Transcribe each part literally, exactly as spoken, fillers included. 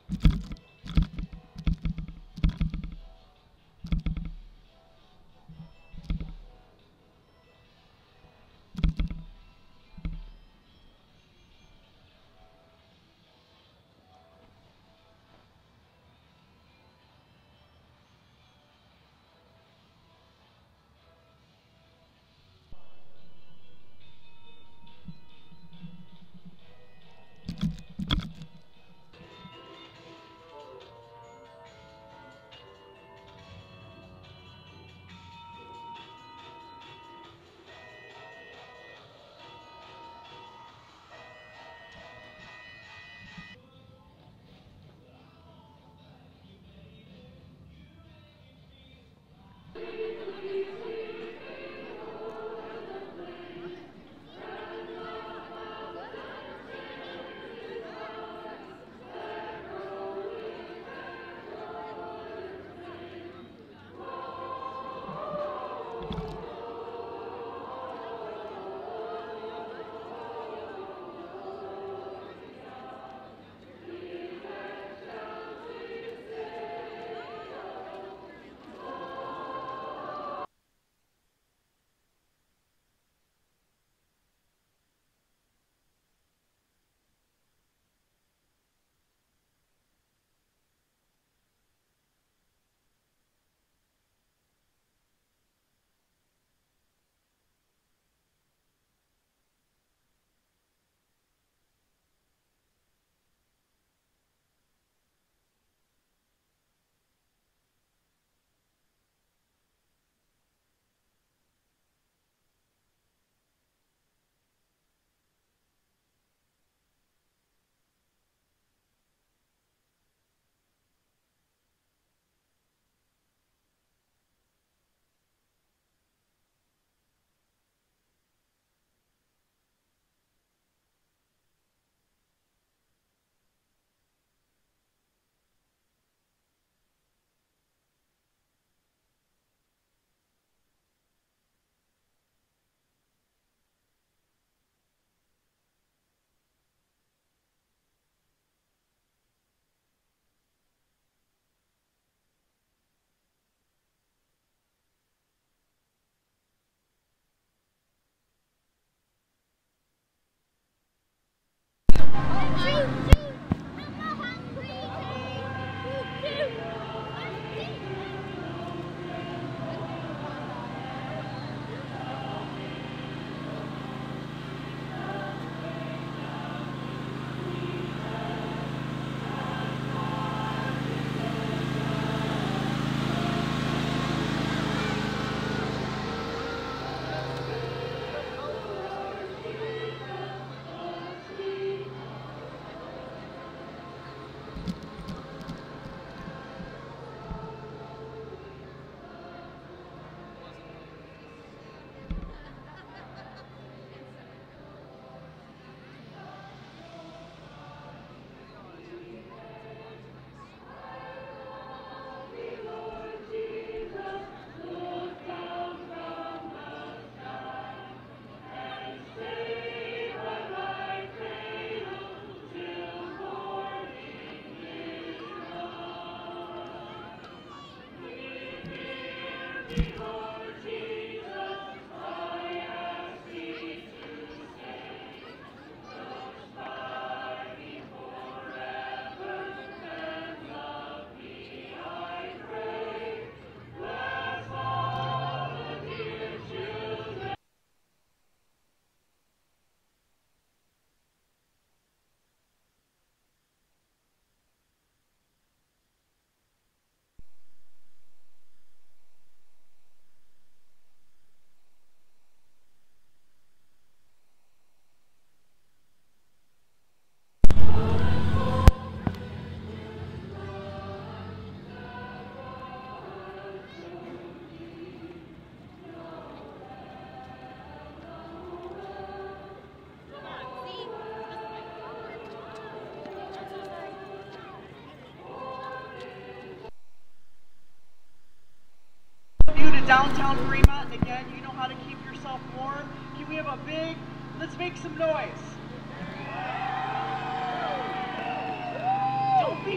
Downtown Fremont, and again, you know how to keep yourself warm. Can we have a big, let's make some noise. Don't be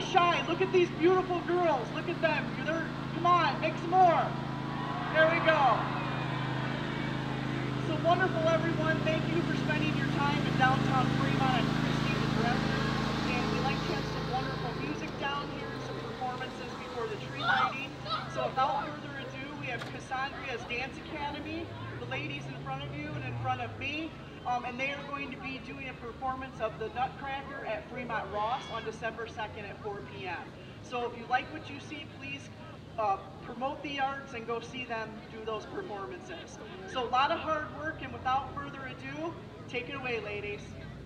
shy. Look at these beautiful girls. Look at them. They're, come on, make some more. There we go. So wonderful, everyone. Thank you for spending your time in downtown Fremont and Christine address. And we like to have some wonderful music down here, some performances before the tree lighting. So without further ado, we have Cassandria's Dance Academy, the ladies in front of you and in front of me. Um, and they are going to be doing a performance of the Nutcracker at Fremont Ross on December second at four p m So if you like what you see, please uh, promote the arts and go see them do those performances. So a lot of hard work, and without further ado, take it away, ladies.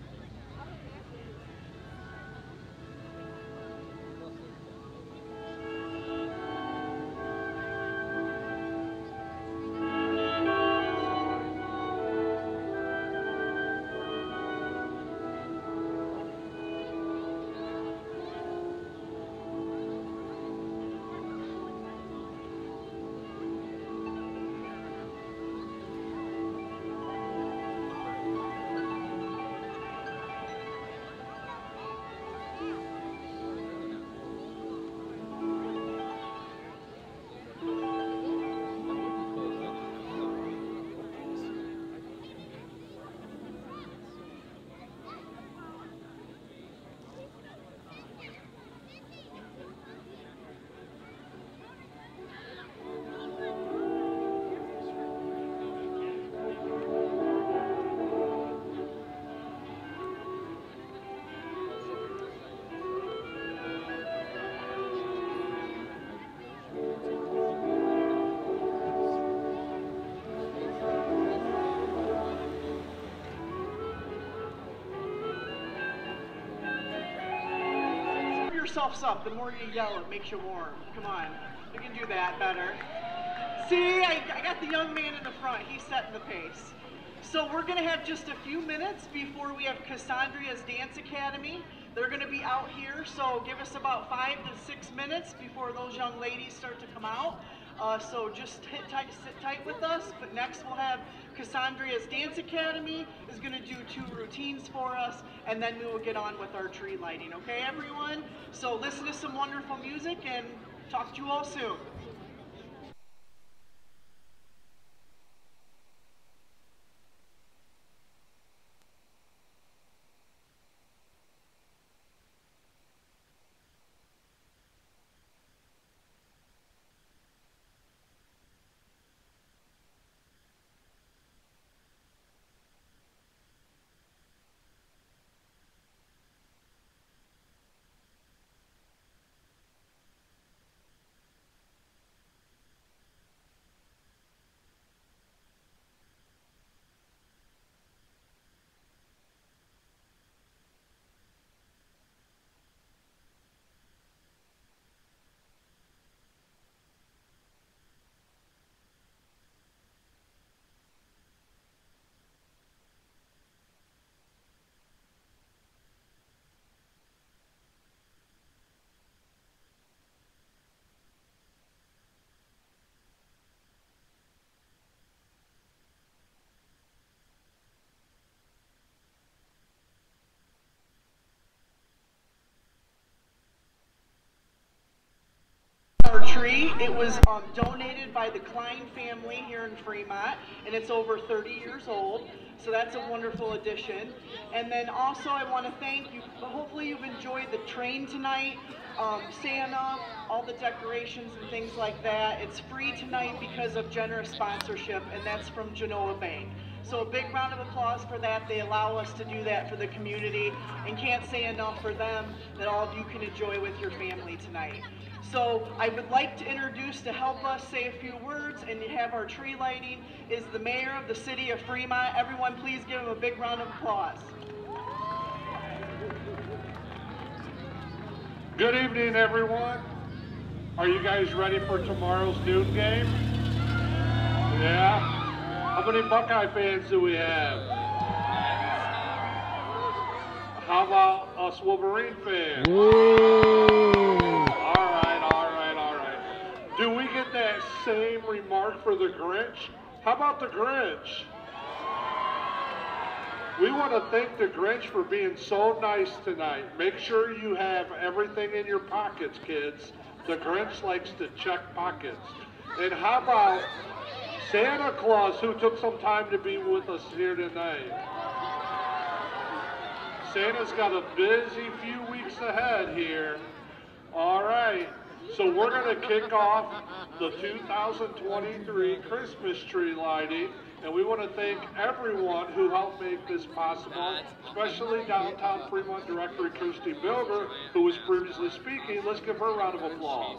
Yourselves up. The more you yell, it makes you warm. Come on, we can do that better. See, I, I got the young man in the front. He's setting the pace. So we're going to have just a few minutes before we have Cassandria's Dance Academy. They're going to be out here, so give us about five to six minutes before those young ladies start to come out. Uh, so just hit tight, sit tight with us. But next we'll have Cassandria's Dance Academy is going to do two routines for us, and then we will get on with our tree lighting. Okay, everyone? So listen to some wonderful music, and talk to you all soon. Our tree, it was um, donated by the Klein family here in Fremont, and it's over thirty years old, so that's a wonderful addition. And then also I want to thank you, hopefully you've enjoyed the train tonight, um, Santa, all the decorations and things like that. It's free tonight because of generous sponsorship, and that's from Genoa Bank. So a big round of applause for that. They allow us to do that for the community, and can't say enough for them that all of you can enjoy with your family tonight. So I would like to introduce, to help us say a few words and have our tree lighting, is the mayor of the city of Fremont. Everyone please give him a big round of applause. Good evening, everyone. Are you guys ready for tomorrow's noon game? Yeah? How many Buckeye fans do we have? How about us Wolverine fans? Woo! All right, all right, all right. Do we get that same remark for the Grinch? How about the Grinch? We want to thank the Grinch for being so nice tonight. Make sure you have everything in your pockets, kids. The Grinch likes to check pockets. And how about Santa Claus, who took some time to be with us here tonight? Santa's got a busy few weeks ahead here. All right, so we're going to kick off the two thousand twenty-three Christmas tree lighting, and we want to thank everyone who helped make this possible, especially Downtown Fremont Director Kirsty Bilger, who was previously speaking. Let's give her a round of applause.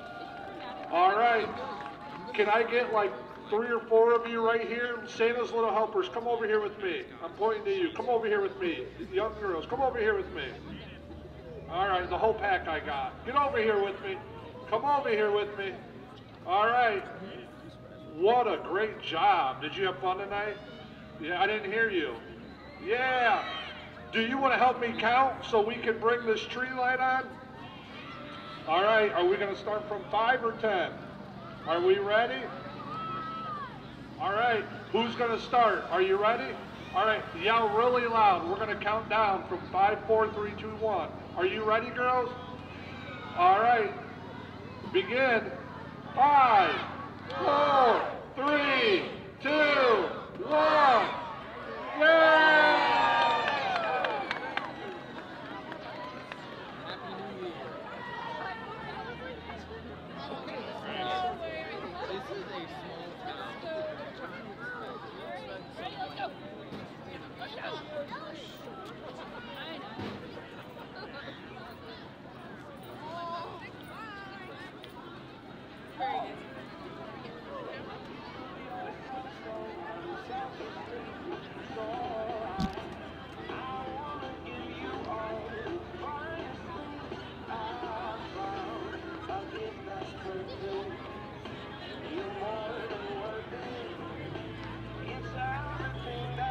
All right, can I get like three or four of you right here? Santa's little helpers, come over here with me. I'm pointing to you. Come over here with me. Young girls, come over here with me. All right, the whole pack I got. Get over here with me. Come over here with me. All right. What a great job. Did you have fun tonight? Yeah, I didn't hear you. Yeah. Do you want to help me count so we can bring this tree light on? All right, are we going to start from five or ten? Are we ready? All right, who's going to start? Are you ready? All right, yell really loud. We're going to count down from five, four, three, two, one. Are you ready, girls? All right, begin. Five, four, three, two, one. Yay!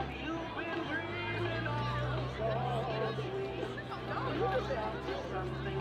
Something